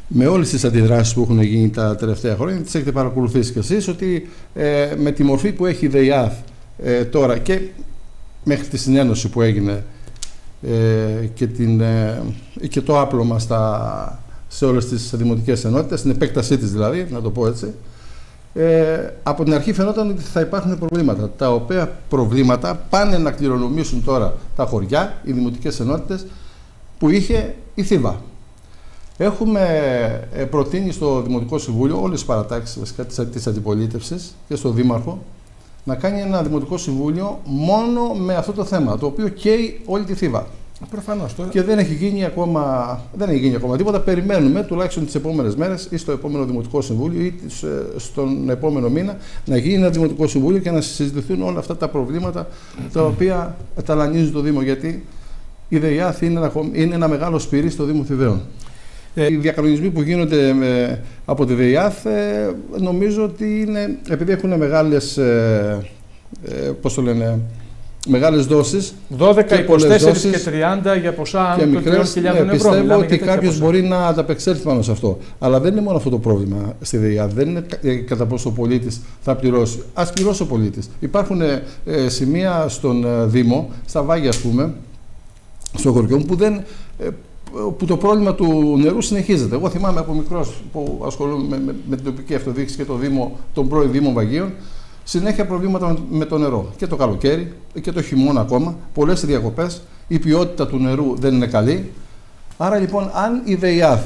με όλες τις αντιδράσεις που έχουν γίνει τα τελευταία χρόνια, τις έχετε παρακολουθήσει κι εσείς, ότι με τη μορφή που έχει η ΔΕΙΑΘ τώρα και μέχρι τη συνένωση που έγινε και το άπλωμα σε όλες τις δημοτικές ενότητες, στην επέκτασή της δηλαδή, να το πω έτσι, από την αρχή φαινόταν ότι θα υπάρχουν προβλήματα, τα οποία προβλήματα πάνε να κληρονομήσουν τώρα τα χωριά, οι δημοτικές ενότητες που είχε η Θήβα. Έχουμε προτείνει στο Δημοτικό Συμβούλιο, όλες τις παρατάξεις της αντιπολίτευσης και στο Δήμαρχο, να κάνει ένα Δημοτικό Συμβούλιο μόνο με αυτό το θέμα, το οποίο καίει όλη τη Θήβα. Προφανώς τώρα. Και δεν έχει γίνει ακόμα τίποτα. Περιμένουμε τουλάχιστον τις επόμενες μέρες ή στο επόμενο Δημοτικό Συμβούλιο ή στον επόμενο μήνα να γίνει ένα Δημοτικό Συμβούλιο και να συζητηθούν όλα αυτά τα προβλήματα τα οποία ταλανίζουν το Δήμο. Γιατί η ΔΕΙΑΘ είναι ένα μεγάλο σπήρι στο Δήμο Θηβαίων. Οι διακανονισμοί που γίνονται από τη ΔΕΙΑΘ νομίζω ότι είναι, επειδή έχουν μεγάλες δόσεις, 12, 24 και 30 για ποσά και μικρές, 3.000 ευρώ. Πιστεύω ότι κάποιος μπορεί να ανταπεξέλθει πάνω σε αυτό. Αλλά δεν είναι μόνο αυτό το πρόβλημα στη ΔΕΙΑΘ. Δεν είναι κατά πόσο ο πολίτης θα πληρώσει. Ας πληρώσει ο πολίτης. Υπάρχουν σημεία στον Δήμο, στα Βάγια ας πούμε, στο χωριό μου, που το πρόβλημα του νερού συνεχίζεται. Εγώ θυμάμαι από μικρός που ασχολούμαι με την τοπική αυτοδιοίκηση και τον πρώην Δήμο Βαγίων, συνέχεια προβλήματα με το νερό. Και το καλοκαίρι και το χειμώνα ακόμα, πολλές διακοπές, η ποιότητα του νερού δεν είναι καλή. Άρα λοιπόν, αν η ΔΕΙΑΘ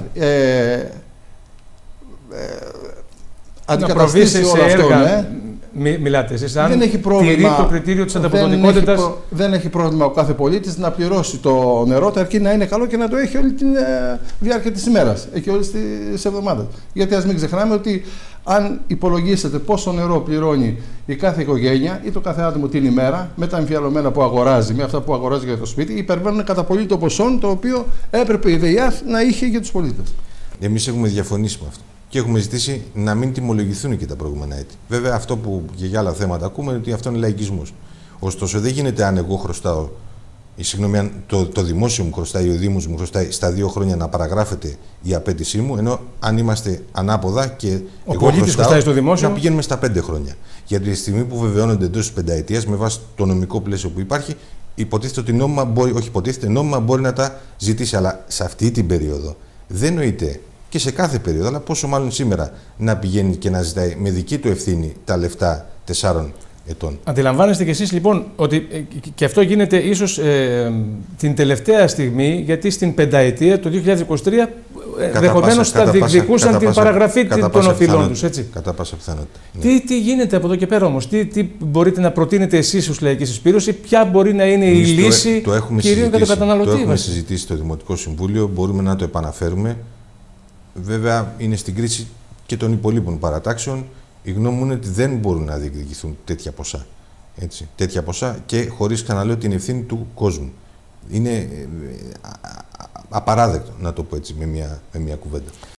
αντικαταστήσει όλο αυτό, μιλάτε εσείς, αν δεν έχει πρόβλημα, τηρεί το κριτήριο της ανταποδοτικότητας. Δεν έχει πρόβλημα ο κάθε πολίτης να πληρώσει το νερό, αρκεί να είναι καλό και να το έχει όλη τη διάρκεια της ημέρας και όλες τις εβδομάδες. Γιατί ας μην ξεχνάμε ότι αν υπολογίσετε πόσο νερό πληρώνει η κάθε οικογένεια ή το κάθε άτομο την ημέρα, με τα εμφιαλωμένα που αγοράζει, με αυτά που αγοράζει για το σπίτι, υπερβαίνουν κατά πολύ το ποσό το οποίο έπρεπε η ΔΕΙΑΘ να είχε για τους πολίτες. Εμείς έχουμε διαφωνήσει με αυτό. Και έχουμε ζητήσει να μην τιμολογηθούν και τα προηγούμενα έτη. Βέβαια, αυτό που και για άλλα θέματα ακούμε είναι ότι αυτό είναι λαϊκισμός. Ωστόσο, δεν γίνεται αν εγώ χρωστάω, συγγνώμη, το δημόσιο μου χρωστάει, ο Δήμος μου χρωστάει στα 2 χρόνια να παραγράφεται η απέτησή μου, ενώ αν είμαστε ανάποδα και ο πολίτης χρωστάει στο δημόσιο, να πηγαίνουμε στα 5 χρόνια. Γιατί τη στιγμή που βεβαιώνονται εντός της πενταετίας, με βάση το νομικό πλαίσιο που υπάρχει, υποτίθεται ότι νόμιμα μπορεί να τα ζητήσει. Αλλά σε αυτή την περίοδο δεν νοείται. Και σε κάθε περίοδο, αλλά πόσο μάλλον σήμερα να πηγαίνει και να ζητάει με δική του ευθύνη τα λεφτά 4 ετών. Αντιλαμβάνεστε κι εσείς λοιπόν ότι και αυτό γίνεται ίσως την τελευταία στιγμή, γιατί στην πενταετία το 2023 ενδεχομένως θα διεκδικούσαν την παραγραφή των οφειλών τους. Έτσι. Κατά πάσα πιθανότητα. Τι γίνεται από εδώ και πέρα όμως, τι μπορείτε να προτείνετε εσείς ως Λαϊκή Συσπήρωση, ποια μπορεί να είναι η λύση κυρίως για τον καταναλωτή. Το έχουμε συζητήσει στο Δημοτικό Συμβούλιο, μπορούμε να το επαναφέρουμε. Βέβαια, είναι στην κρίση και των υπολείπων παρατάξεων. Η γνώμη μου είναι ότι δεν μπορούν να διεκδικηθούν τέτοια ποσά. Έτσι, τέτοια ποσά και χωρίς, ξαναλέω, την ευθύνη του κόσμου. Είναι απαράδεκτο, να το πω έτσι, με μια κουβέντα.